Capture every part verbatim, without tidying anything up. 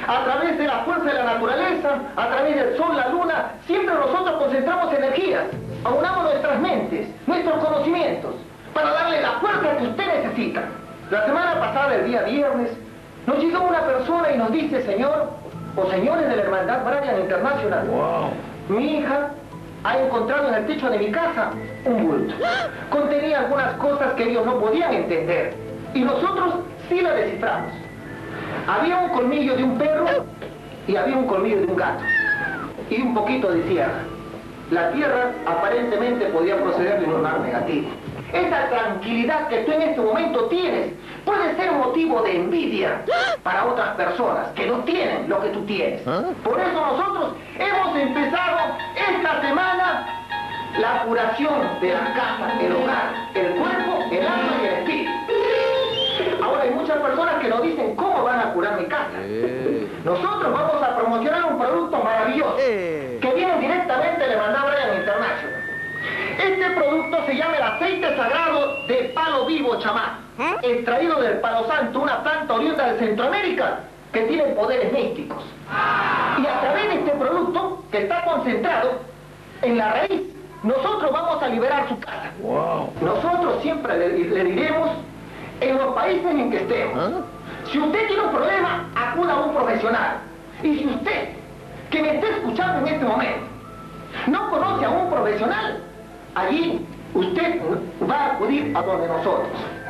A través de la fuerza de la naturaleza, a través del sol, la luna, siempre nosotros concentramos energías, aunamos nuestras mentes, nuestros conocimientos, para darle la fuerza que usted necesita. La semana pasada, el día viernes, nos llegó una persona y nos dice, señor, o señores de la Hermandad Brian International, wow. Mi hija ha encontrado en el techo de mi casa un bulto. Contenía algunas cosas que ellos no podían entender, y nosotros sí la desciframos. Había un colmillo de un perro y había un colmillo de un gato. Y un poquito de tierra. La tierra aparentemente podía proceder de un lunar negativo. Esa tranquilidad que tú en este momento tienes puede ser motivo de envidia para otras personas que no tienen lo que tú tienes. Por eso nosotros hemos empezado esta semana la curación de la casa, el hogar, el cuerpo, el alma y el espíritu. Ahora hay muchas personas que nos dicen cómo van a curar mi casa. Nosotros vamos a promocionar un producto maravilloso que viene directamente de la Hermandad Brian International. Este producto se llama el aceite sagrado de palo vivo chamán, extraído del palo santo, una planta oriunda de Centroamérica que tiene poderes místicos. Y a través de este producto, que está concentrado en la raíz, nosotros vamos a liberar su casa. Wow. Nosotros siempre le, le diremos, en los países en que estemos, si usted tiene un problema, acuda a un profesional. Y si usted, que me está escuchando en este momento, no conoce a un profesional, allí usted va a acudir a donde nosotros.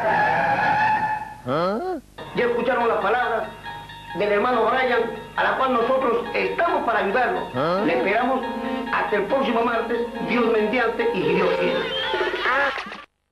¿Ah? Ya escucharon las palabras del hermano Brian, a la cual nosotros estamos para ayudarlo. ¿Ah? Le esperamos hasta el próximo martes, Dios mediante y Dios quiera.